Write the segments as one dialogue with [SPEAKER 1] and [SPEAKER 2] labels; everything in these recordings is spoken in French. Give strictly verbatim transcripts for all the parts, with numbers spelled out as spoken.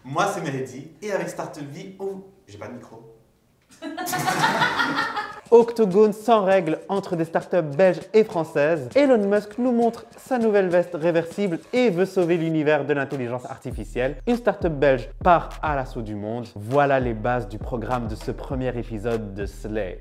[SPEAKER 1] Moi, c'est Mehdi et avec Startup Vie, oh, j'ai pas de micro.
[SPEAKER 2] Octogone sans règles entre des startups belges et françaises, Elon Musk nous montre sa nouvelle veste réversible et veut sauver l'univers de l'intelligence artificielle. Une startup belge part à l'assaut du monde. Voilà les bases du programme de ce premier épisode de Slay.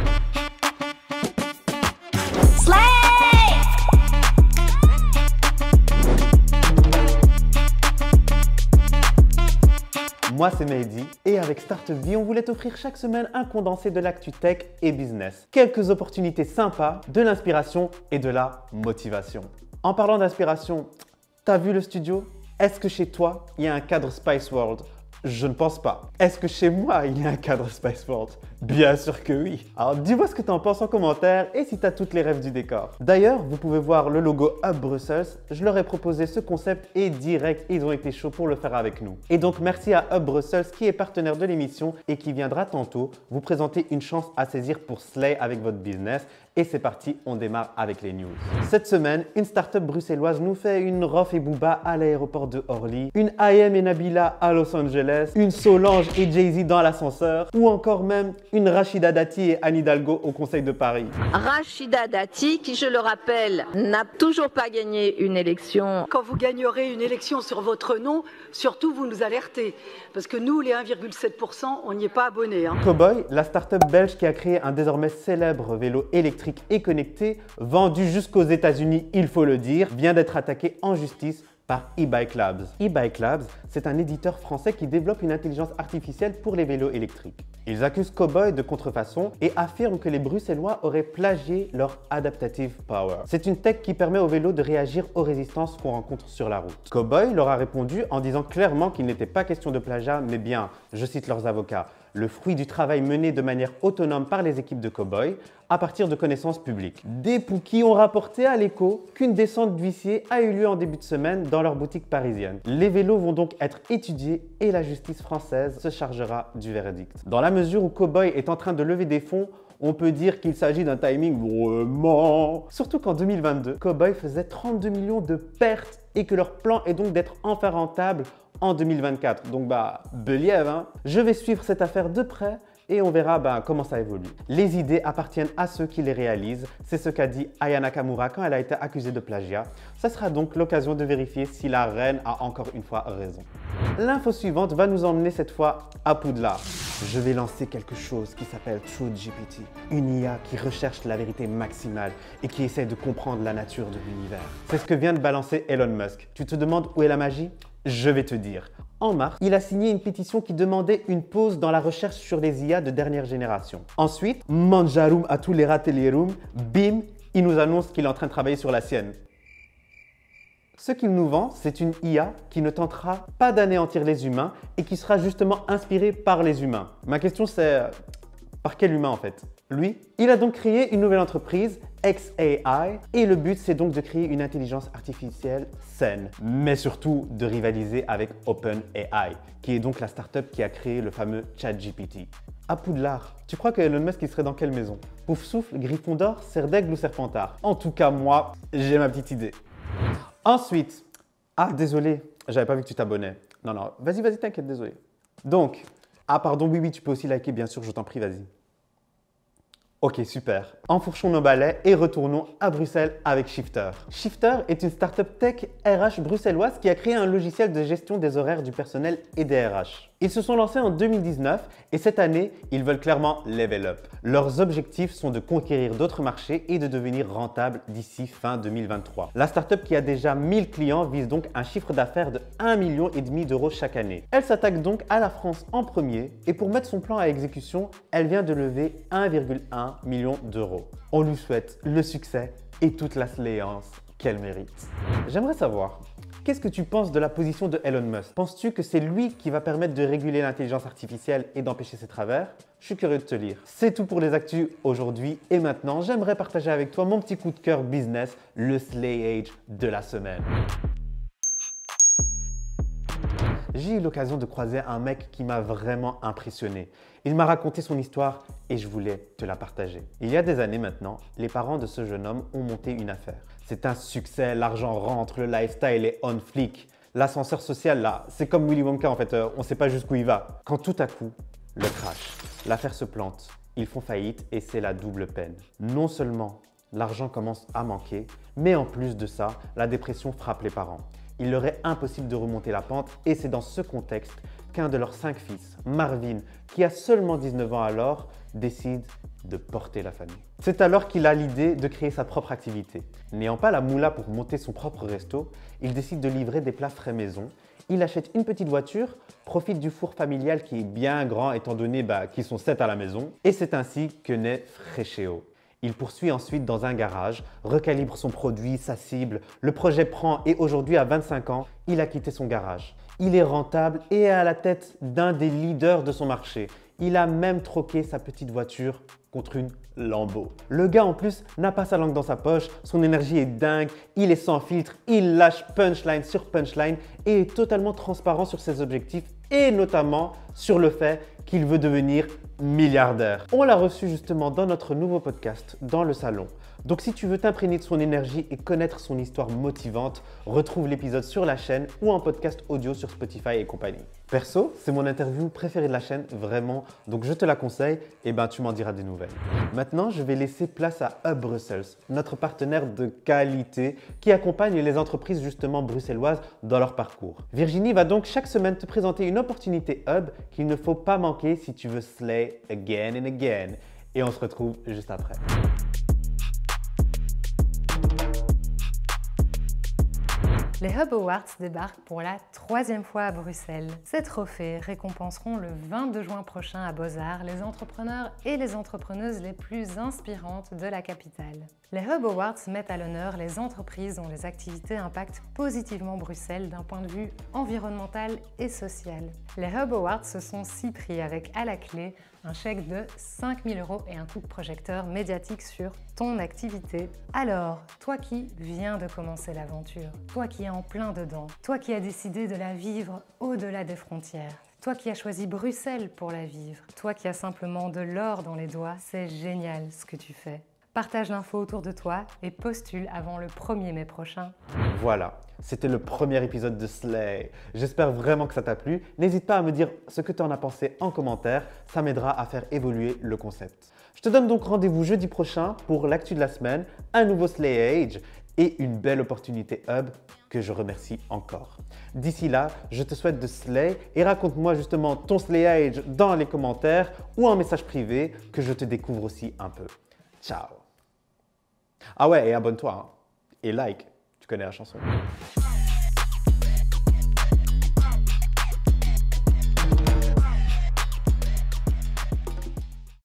[SPEAKER 2] Moi, c'est Mehdi et avec Startup Vie, on voulait t'offrir chaque semaine un condensé de l'actu tech et business. Quelques opportunités sympas, de l'inspiration et de la motivation. En parlant d'inspiration, t'as vu le studio? Est-ce que chez toi, il y a un cadre Spice World? Je ne pense pas. Est-ce que chez moi, il y a un cadre Spice World? Bien sûr que oui. Alors dis-moi ce que tu en penses en commentaire et si tu as toutes les rêves du décor. D'ailleurs, vous pouvez voir le logo Hub Brussels. Je leur ai proposé ce concept et direct, ils ont été chauds pour le faire avec nous. Et donc merci à Hub Brussels qui est partenaire de l'émission et qui viendra tantôt vous présenter une chance à saisir pour Slay avec votre business. Et c'est parti, on démarre avec les news. Cette semaine, une start-up bruxelloise nous fait une Rof et Booba à l'aéroport de Orly, une I M et Nabila à Los Angeles, une Solange et Jay-Z dans l'ascenseur, ou encore même une Rachida Dati et Anne Hidalgo au Conseil de Paris.
[SPEAKER 3] Rachida Dati, qui je le rappelle, n'a toujours pas gagné une élection.
[SPEAKER 4] Quand vous gagnerez une élection sur votre nom, surtout vous nous alertez. Parce que nous, les un virgule sept pour cent, on n'y est pas abonnés. Hein.
[SPEAKER 2] Cowboy, la start-up belge qui a créé un désormais célèbre vélo électrique et connecté, vendu jusqu'aux États-Unis, il faut le dire, vient d'être attaqué en justice par e-Bike Labs. e-Bike Labs, c'est un éditeur français qui développe une intelligence artificielle pour les vélos électriques. Ils accusent Cowboy de contrefaçon et affirment que les Bruxellois auraient plagié leur Adaptive Power. C'est une tech qui permet aux vélos de réagir aux résistances qu'on rencontre sur la route. Cowboy leur a répondu en disant clairement qu'il n'était pas question de plagiat, mais bien, je cite leurs avocats, le fruit du travail mené de manière autonome par les équipes de Cowboy à partir de connaissances publiques. Des Pookies ont rapporté à l'écho qu'une descente d'huissier a eu lieu en début de semaine dans leur boutique parisienne. Les vélos vont donc être étudiés et la justice française se chargera du verdict. Dans la mesure où Cowboy est en train de lever des fonds, on peut dire qu'il s'agit d'un timing vraiment... Surtout qu'en deux mille vingt-deux, Cowboy faisait trente-deux millions de pertes et que leur plan est donc d'être enfin rentable en deux mille vingt-quatre. Donc bah, Beliève, hein. Je vais suivre cette affaire de près et on verra bah, comment ça évolue. Les idées appartiennent à ceux qui les réalisent. C'est ce qu'a dit Aya Nakamura quand elle a été accusée de plagiat. Ça sera donc l'occasion de vérifier si la reine a encore une fois raison. L'info suivante va nous emmener cette fois à Poudlard. Je vais lancer quelque chose qui s'appelle TruthGPT, une I A qui recherche la vérité maximale et qui essaie de comprendre la nature de l'univers. C'est ce que vient de balancer Elon Musk. Tu te demandes où est la magie? Je vais te dire. En mars, il a signé une pétition qui demandait une pause dans la recherche sur les I A de dernière génération. Ensuite, Manjaroum à tous les Ratelirum, bim, il nous annonce qu'il est en train de travailler sur la sienne. Ce qu'il nous vend, c'est une I A qui ne tentera pas d'anéantir les humains et qui sera justement inspirée par les humains. Ma question c'est, par quel humain en fait? Lui, il a donc créé une nouvelle entreprise, X A I, et le but c'est donc de créer une intelligence artificielle saine, mais surtout de rivaliser avec OpenAI, qui est donc la startup qui a créé le fameux ChatGPT. À Poudlard, tu crois que Elon Musk il serait dans quelle maison? Poufsouffle, Gryffondor, Serre d'Aigle ou Serpentard? En tout cas moi, j'ai ma petite idée. Ensuite, ah désolé, j'avais pas vu que tu t'abonnais. Non, non, vas-y, vas-y, t'inquiète, désolé. Donc, ah pardon, oui, oui, tu peux aussi liker, bien sûr, je t'en prie, vas-y. Ok, super. Enfourchons nos balais et retournons à Bruxelles avec Shifter. Shifter est une startup tech R H bruxelloise qui a créé un logiciel de gestion des horaires du personnel et des R H. Ils se sont lancés en deux mille dix-neuf et cette année, ils veulent clairement level up. Leurs objectifs sont de conquérir d'autres marchés et de devenir rentable d'ici fin deux mille vingt-trois. La startup qui a déjà mille clients vise donc un chiffre d'affaires de un virgule cinq million d'euros chaque année. Elle s'attaque donc à la France en premier et pour mettre son plan à exécution, elle vient de lever un virgule un million d'euros. On lui souhaite le succès et toute la slayance qu'elle mérite. J'aimerais savoir, qu'est-ce que tu penses de la position de Elon Musk? Penses-tu que c'est lui qui va permettre de réguler l'intelligence artificielle et d'empêcher ses travers? Je suis curieux de te lire. C'est tout pour les actus aujourd'hui et maintenant, j'aimerais partager avec toi mon petit coup de cœur business, le Slay Age de la semaine. J'ai eu l'occasion de croiser un mec qui m'a vraiment impressionné. Il m'a raconté son histoire et je voulais te la partager. Il y a des années maintenant, les parents de ce jeune homme ont monté une affaire. C'est un succès, l'argent rentre, le lifestyle est on fleek. L'ascenseur social, là, c'est comme Willy Wonka en fait, euh, on ne sait pas jusqu'où il va. Quand tout à coup, le crash, l'affaire se plante, ils font faillite et c'est la double peine. Non seulement l'argent commence à manquer, mais en plus de ça, la dépression frappe les parents. Il leur est impossible de remonter la pente et c'est dans ce contexte qu'un de leurs cinq fils, Marvin, qui a seulement dix-neuf ans alors, décide de porter la famille. C'est alors qu'il a l'idée de créer sa propre activité. N'ayant pas la moula pour monter son propre resto, il décide de livrer des plats frais maison. Il achète une petite voiture, profite du four familial qui est bien grand étant donné bah, qu'ils sont sept à la maison. Et c'est ainsi que naît Frechéo. Il poursuit ensuite dans un garage, recalibre son produit, sa cible. Le projet prend et aujourd'hui, à vingt-cinq ans, il a quitté son garage. Il est rentable et est à la tête d'un des leaders de son marché. Il a même troqué sa petite voiture contre une Lambo. Le gars en plus n'a pas sa langue dans sa poche, son énergie est dingue, il est sans filtre, il lâche punchline sur punchline et est totalement transparent sur ses objectifs et notamment sur le fait qu'il veut devenir milliardaire. On l'a reçu justement dans notre nouveau podcast, Dans le Salon. Donc si tu veux t'imprégner de son énergie et connaître son histoire motivante, retrouve l'épisode sur la chaîne ou en podcast audio sur Spotify et compagnie. Perso, c'est mon interview préférée de la chaîne, vraiment, donc je te la conseille et ben tu m'en diras des nouvelles. Maintenant, je vais laisser place à Hub Brussels, notre partenaire de qualité qui accompagne les entreprises justement bruxelloises dans leur parcours. Virginie va donc chaque semaine te présenter une opportunité Hub qu'il ne faut pas manquer si tu veux slay again and again. Et on se retrouve juste après.
[SPEAKER 5] Les Hub Awards débarquent pour la troisième fois à Bruxelles. Ces trophées récompenseront le vingt-deux juin prochain à Beaux-Arts les entrepreneurs et les entrepreneuses les plus inspirantes de la capitale. Les Hub Awards mettent à l'honneur les entreprises dont les activités impactent positivement Bruxelles d'un point de vue environnemental et social. Les Hub Awards se sont six prix avec à la clé un chèque de cinq mille euros et un coup de projecteur médiatique sur ton activité. Alors, toi qui viens de commencer l'aventure, toi qui es en plein dedans, toi qui as décidé de la vivre au-delà des frontières, toi qui as choisi Bruxelles pour la vivre, toi qui as simplement de l'or dans les doigts, c'est génial ce que tu fais. Partage l'info autour de toi et postule avant le premier mai prochain.
[SPEAKER 2] Voilà, c'était le premier épisode de Slay. J'espère vraiment que ça t'a plu. N'hésite pas à me dire ce que tu en as pensé en commentaire, ça m'aidera à faire évoluer le concept. Je te donne donc rendez-vous jeudi prochain pour l'actu de la semaine, un nouveau Slay Age et une belle opportunité Hub que je remercie encore. D'ici là, je te souhaite de slay et raconte-moi justement ton Slay Age dans les commentaires ou en message privé que je te découvre aussi un peu. Ciao! Ah ouais, et abonne-toi, hein. Et like, tu connais la chanson.